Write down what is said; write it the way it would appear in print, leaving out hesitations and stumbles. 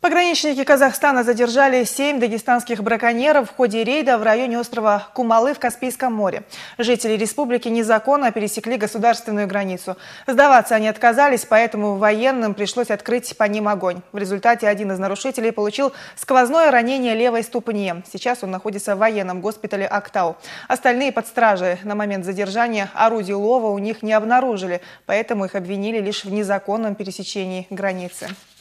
Пограничники Казахстана задержали 7 дагестанских браконьеров в ходе рейда в районе острова Кумалы в Каспийском море. Жители республики незаконно пересекли государственную границу. Сдаваться они отказались, поэтому военным пришлось открыть по ним огонь. В результате один из нарушителей получил сквозное ранение левой ступни. Сейчас он находится в военном госпитале Актау. Остальные под стражей. На момент задержания орудий лова у них не обнаружили, поэтому их обвинили лишь в незаконном пересечении границы.